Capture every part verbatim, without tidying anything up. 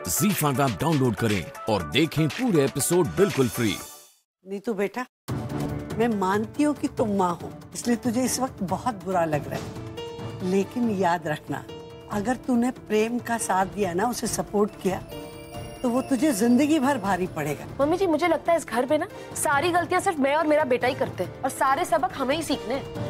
ज़ी five app download करें और देखें पूरे एपिसोड बिल्कुल फ्री। नीतू बेटा, मैं मानती हूँ कि तुम माँ हो, इसलिए तुझे इस वक्त बहुत बुरा लग रहा है, लेकिन याद रखना, अगर तूने प्रेम का साथ दिया ना, उसे सपोर्ट किया, तो वो तुझे जिंदगी भर भारी पड़ेगा। मम्मी जी, मुझे लगता है इस घर पे ना सारी गलतियां सिर्फ मैं और मेरा बेटा ही करते हैं और सारे सबक हमें ही सीखने हैं।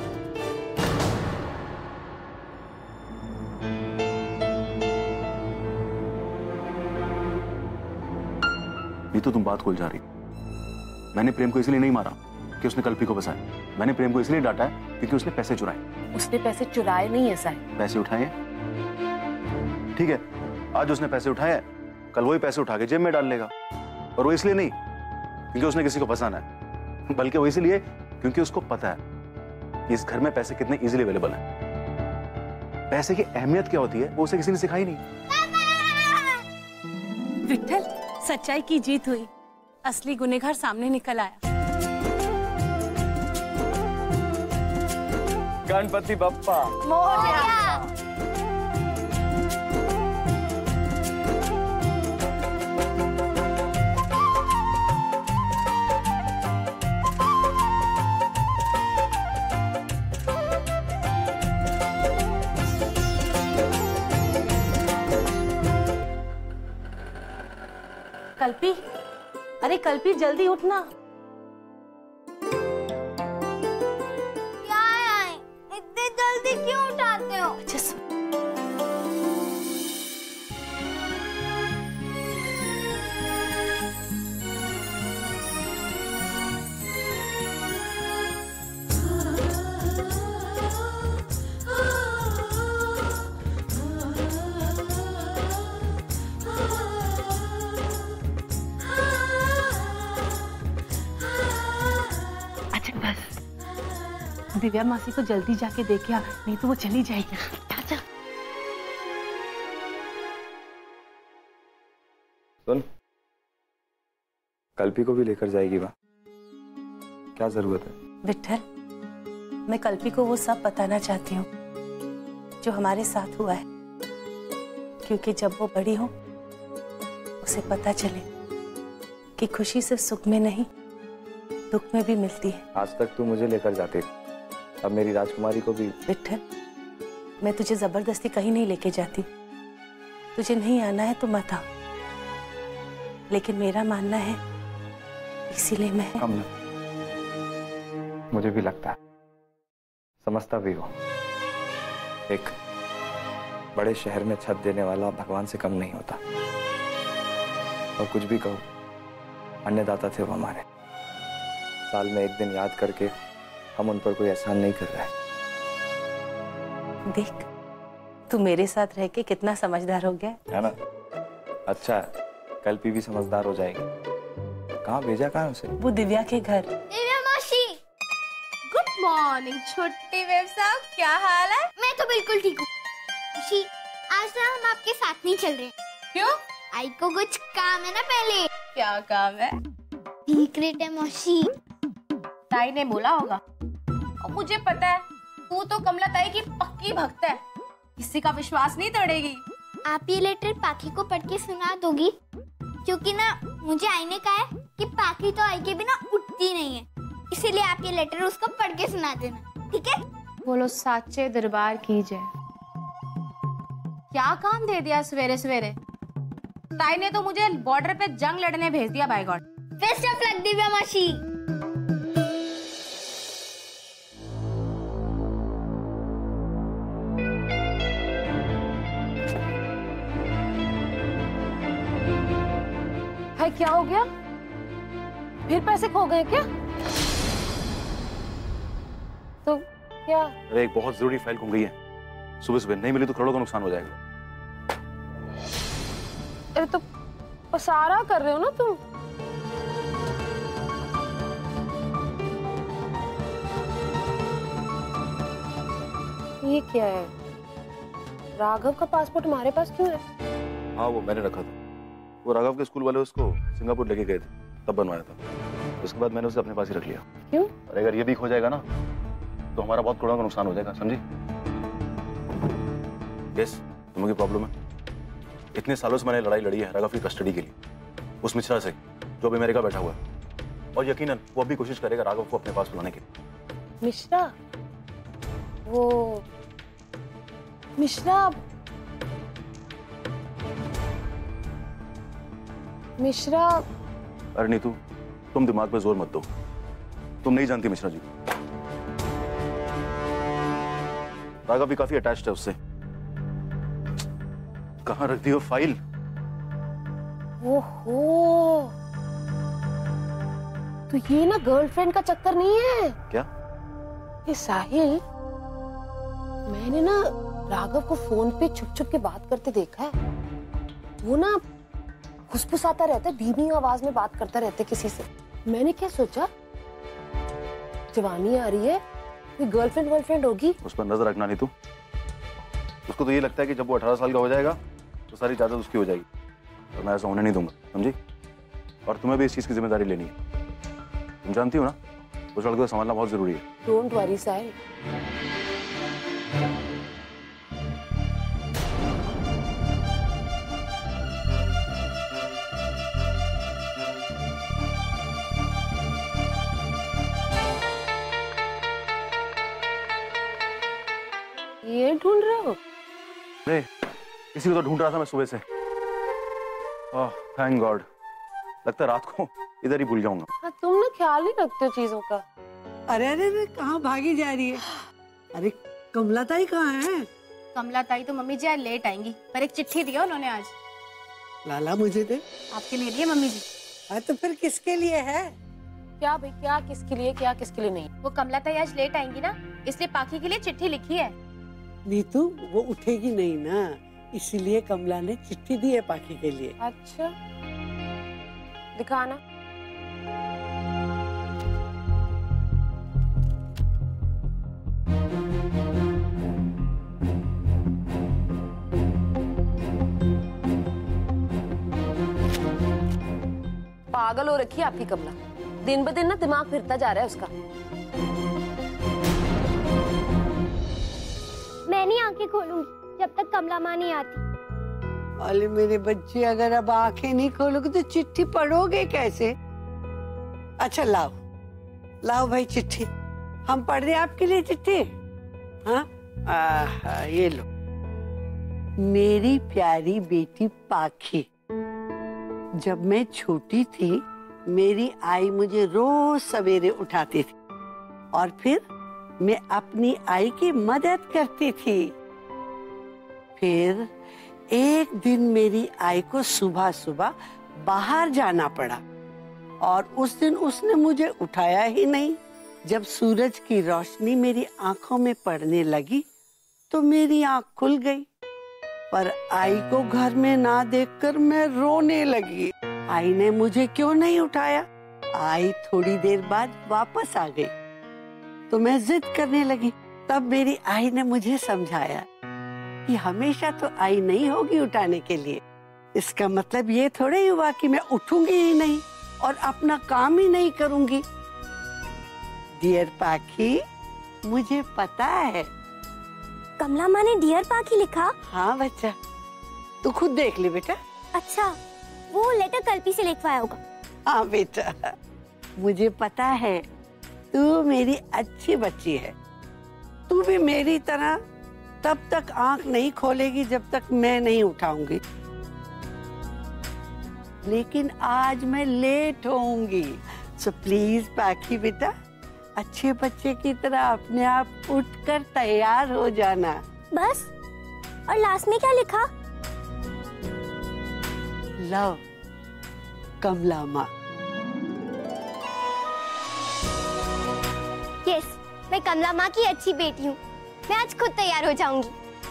नीतू, तुम बात खोल जा रही। मैंने प्रेम को इसलिए नहीं मारा कि उसने कल्पी को बसाया। मैंने प्रेम को इसलिए डांटा है क्योंकि उसने पैसे चुराए। उसने पैसे चुराए नहीं है साहब, पैसे उठाए। ठीक है, आज उसने पैसे उठाए हैं, कल वही पैसे उठा के जेब में डाल लेगा। और वो इसलिए नहीं क्योंकि उसने किसी को फंसाना है, बल्कि वो इसलिए क्योंकि उसको पता है कि इस घर में पैसे कितने इजीली अवेलेबल हैं। पैसे की अहमियत क्या होती है वो उसे किसी ने सिखाई नहीं। विट्ठल, सच्चाई की जीत हुई, असली गुनहगार सामने निकल आया। गणपति बप्पा मोरया। कल्पी, अरे कल्पी, जल्दी उठना। क्या है, इतनी जल्दी क्यों उठाते हो? अच्छा, दिव्या मासी को जल्दी जाके देखे, नहीं तो वो चली जाएगी। चाचा, सुन, कल्पी को भी लेकर जाएगी वहाँ, क्या जरूरत है? विट्ठल, मैं कल्पी को वो सब बताना चाहती हूँ जो हमारे साथ हुआ है, क्योंकि जब वो बड़ी हो उसे पता चले कि खुशी सिर्फ सुख में नहीं, दुख में भी मिलती है। आज तक तू मुझे लेकर जाती, अब मेरी राजकुमारी को भी। विट्ठल, मैं तुझे जबरदस्ती कहीं नहीं लेके जाती, तुझे नहीं आना है तो मत आ, लेकिन मेरा मानना है, इसीलिए मैं। कम ना, मुझे भी लगता है, समझता भी हो, एक बड़े शहर में छत देने वाला भगवान से कम नहीं होता। और कुछ भी कहो, अन्नदाता थे वो हमारे, साल में एक दिन याद करके हम उन पर कोई एहसान नहीं कर रहे। देख, तू मेरे साथ रह के कितना समझदार हो गया है ना? अच्छा, कल्पी भी समझदार हो जाएगी। कहाँ भेजा, कहाँ उसे? वो दिव्या के घर। दिव्या मासी, गुड मॉर्निंग छोटे बेब साहब, क्या हाल है? मैं तो बिल्कुल ठीक हूँ। मासी, आज ना हम आपके साथ नहीं चल रहे। क्यों? आई को कुछ काम है ना। पहले क्या काम है? सीक्रेट है मौसी। ताई ने बोला होगा, और मुझे पता है तू तो कमला ताई की पक्की भक्त है, किसी का विश्वास नहीं तोड़ेगी। आप ये लेटर पाखी को पढ़ के सुना दोगी, क्योंकि ना मुझे आई ने कहा है कि पाखी तो आई के बिना उठती नहीं है, इसीलिए आप ये लेटर उसको पढ़ के सुना देना, ठीक है? बोलो साचे दरबार की जय। क्या काम दे दिया सवेरे सवेरे? ताई ने तो मुझे बॉर्डर पे जंग लड़ने भेज दिया। By God. Best of luck Divya मासी। भाई क्या हो गया? फिर पैसे खो गए क्या? तो क्या? अरे एक बहुत जरूरी फाइल गुम गई है, सुबह सुबह नहीं मिली तो करोड़ों का नुकसान हो जाएगा। अरे तो पसारा कर रहे हो ना तुम? ये क्या है? राघव का पासपोर्ट हमारे पास क्यों है? हाँ, वो मैंने रखा था। वो राघव के स्कूल वाले उसको सिंगापुर लेके गए थे, तब बनवाया था। उसके बाद मैंने उसे अपने पास ही रख लिया। क्यों? और अगर ये भी खो जाएगा ना तो हमारा बहुत करोड़ों का नुकसान हो जाएगा, समझी? यस, तुम्हें क्या प्रॉब्लम है? इतने सालों से मैंने लड़ाई लड़ी है राघव की कस्टडी के लिए, उस मिश्रा से जो अभी अमेरिका बैठा हुआ है, और यकीनन वो अभी कोशिश करेगा राघव को अपने पास बुलाने की। मिश्रा? वो मिश्रा मिश्रा अरे नीतू, तुम दिमाग पे जोर मत दो, तुम नहीं जानती मिश्रा जी। राघव भी काफी अटैच्ड है उससे। कहाँ रख दी वो फाइल? ओहो, तो ये ना गर्लफ्रेंड का चक्कर नहीं है क्या? ये साहिल, मैंने ना राघव को फोन पे छुप छुप के बात करते देखा है। वो ना फुसफुसाता रहता है, धीमी आवाज में बात करता रहता है किसी से। मैंने क्या सोचा, जवानी आ रही है, कोई गर्लफ्रेंड वर्लफ्रेंड होगी। उस पर नजर रखना नहीं तू। उसको तो ये लगता है कि जब वो अठारह साल का हो जाएगा तो सारी इजाजत उसकी हो जाएगी, और मैं ऐसा होने नहीं दूंगा, समझी? और तुम्हें भी इस चीज की जिम्मेदारी लेनी है। तुम जानती हो ना, उस लड़के को संभालना बहुत जरूरी है। Don't worry Sahil. ये ढूंढ रहे हो? अरे इसी को तो ढूंढ रहा था मैं सुबह से। ओह थैंक गॉड, लगता है रात को इधर ही भूल जाऊंगा। हाँ, तुम ना ख्याल नहीं रखते हो चीजों का। अरे अरे अरे कहाँ भागी जा रही है? अरे कमला ताई कहाँ है? कमला ताई तो मम्मी जी आज लेट आएंगी, पर एक चिट्ठी दिया उन्होंने आज। लाला मुझे दे। आपके लिए दिए मम्मी जी। हाँ तो फिर किसके लिए है? क्या भाई, क्या किसके लिए, क्या किसके लिए नहीं? वो कमला ताई आज लेट आएंगी ना, इसलिए पाखी के लिए चिट्ठी लिखी है। नीतू वो उठेगी नहीं ना, इसीलिए कमला ने चिट्ठी दी है पाखी के लिए। अच्छा, दिखाना। पागल हो रखी है आपकी कमला, दिन ब दिन ना दिमाग फिरता जा रहा है उसका। मैं नहीं आंखें खोलूंगी जब तक कमला माँ नहीं आती। अरे मेरे बच्चे, अगर अब आंखें नहीं खोलोगे तो चिट्ठी पढ़ोगे कैसे? अच्छा लाओ लाओ भाई चिट्ठी, हम पढ़ रहे हैं आपके लिए चिट्ठी। हाँ आहा, ये लो। मेरी प्यारी बेटी पाखी, जब मैं छोटी थी मेरी आई मुझे रोज सवेरे उठाती थी और फिर मैं अपनी आई की मदद करती थी। फिर एक दिन मेरी आई को सुबह सुबह बाहर जाना पड़ा और उस दिन उसने मुझे उठाया ही नहीं। जब सूरज की रोशनी मेरी आंखों में पड़ने लगी तो मेरी आंख खुल गई, पर आई को घर में ना देखकर मैं रोने लगी। आई ने मुझे क्यों नहीं उठाया? आई थोड़ी देर बाद वापस आ गई तो मैं जिद करने लगी। तब मेरी आई ने मुझे समझाया कि हमेशा तो आई नहीं होगी उठाने के लिए। इसका मतलब ये थोड़े ही हुआ कि मैं उठूंगी ही नहीं और अपना काम ही नहीं करूंगी। डियर पाखी, मुझे पता है। कमला माँ ने डियर पाखी लिखा? हाँ बच्चा, तू खुद देख ले बेटा। अच्छा, वो लेटर कल्पी से लिखवाया होगा। हाँ बेटा, मुझे पता है तू मेरी अच्छी बच्ची है। तू भी मेरी तरह तब तक आंख नहीं खोलेगी जब तक मैं नहीं उठाऊंगी। लेकिन आज मैं लेट होऊंगी, सो प्लीज पाखी बेटा, अच्छे बच्चे की तरह अपने आप उठकर तैयार हो जाना। बस? और लास्ट में क्या लिखा? लव, कमला माँ। यस, मैं कमला माँ की अच्छी बेटी हूँ। मैं आज खुद तैयार हो जाऊंगी।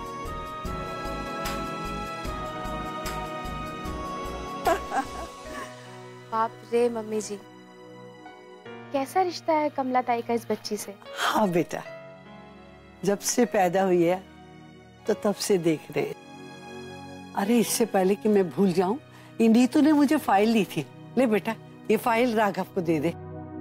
बाप रे मम्मी जी, कैसा रिश्ता है कमला ताई का इस बच्ची से? हाँ बेटा, जब से पैदा हुई है तो तब से देख रहे। अरे इससे पहले कि मैं भूल जाऊं, नीतू ने मुझे फाइल दी थी। ले बेटा, ये फाइल राघव को दे दे।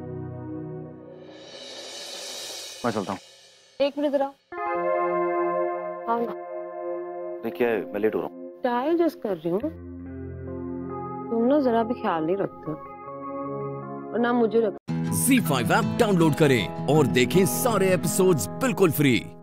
मैं चलता हूँ। एक मिनट जरा। हाँ क्या है, मैं लेट हो रहा हूँ। क्या एडजस्ट कर रही हूँ? तुम ना जरा भी ख्याल नहीं रखते और ना मुझे रखते। ज़ी फाइव ऐप डाउनलोड करें और देखें सारे एपिसोड्स बिल्कुल फ्री।